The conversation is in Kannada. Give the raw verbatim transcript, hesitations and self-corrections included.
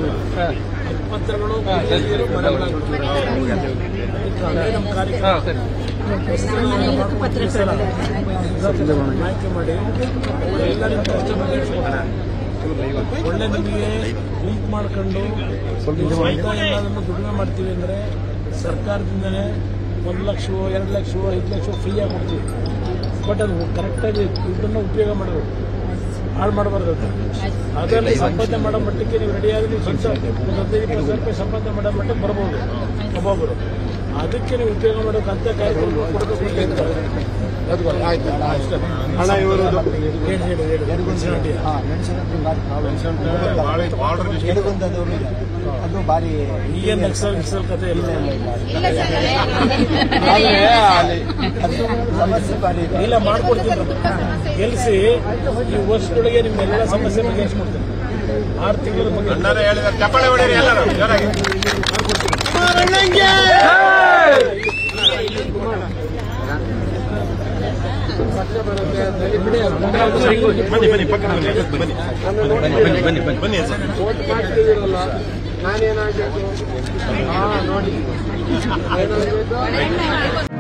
ಪತ್ರಗಳು ನಮ್ಮ ಕಾರ್ಯಕ್ರಮ ಆಯ್ಕೆ ಮಾಡಿ ಎಲ್ಲರಿಗೂ ಕಷ್ಟ ಒಳ್ಳೆ ನಿಮಗೆ ಗುಂಪು ಮಾಡ್ಕೊಂಡು ಎಲ್ಲದನ್ನು ದುಡಿಮೆ ಮಾಡ್ತೀವಿ ಅಂದರೆ ಸರ್ಕಾರದಿಂದನೇ ಒಂದು ಲಕ್ಷವೋ ಎರಡು ಲಕ್ಷವೋ ಐದು ಲಕ್ಷವೋ ಫ್ರೀಯಾಗಿ ಕೊಡ್ತೀವಿ. ಬಟ್ ಅದು ಕರೆಕ್ಟಾಗಿ ದುಡ್ಡನ್ನು ಉಪಯೋಗ ಮಾಡಬೇಕು, ಹಾಳು ಮಾಡಬಾರ್ದು. ಅದರಲ್ಲಿ ಸಂಪಾದನೆ ಮಾಡೋ ಮಟ್ಟಕ್ಕೆ ನೀವು ರೆಡಿಯಾಗಿ ನೀವು ಸ್ವಂತ ಒಂದು ಹದಿನೈದು ಇಪ್ಪತ್ತು ಸಾವಿರ ರೂಪಾಯಿ ಸಂಪಾದನೆ ಮಾಡೋ ಮಟ್ಟಕ್ಕೆ ಬರ್ಬೋದು ಒಬ್ಬೊಬ್ಬರು. ಅದಕ್ಕೆ ನೀವು ಉಪಯೋಗ ಮಾಡೋಕ್ಕಂತ ಕಾರ್ಯಕ್ರಮ ಕೊಡಬೇಕು. ಆಯ್ತು ಅಷ್ಟೇ. ಹಣ ಇವರು ಅದು ಬಾರಿ ಈಗೇನು ನಕ್ಸಲ್ ನಕ್ಸಲ್ ಕತೆ ಇಲ್ಲ ಇಲ್ಲ ಮಾಡ್ಕೊಡ್ತೀನಿ. ಗೆಲ್ಲಿಸಿ ಈ ವರ್ಷದೊಳಗೆ ನಿಮ್ಮೆಲ್ಲ ಸಮಸ್ಯೆ ಬಗೆಹರಿಸ್ಕೊಡ್ತೀನಿ. ಆರು ತಿಂಗಳ ಬಗ್ಗೆ ಬನ್ನಿ ಬನ್ನಿ ಪಕ್ಕ ಬನ್ನಿ ಬನ್ನಿ ಬನ್ನಿ ಬನ್ನಿ ಬನ್ನಿ ಸರ್. ವೋಟ್ ಮಾಡ್ತಿದ್ದೀರಲ್ಲ, ನಾನೇನಾಗಬೇಕು? ಹಾ ನೋಡಿ ಏನಾಗಬೇಕು.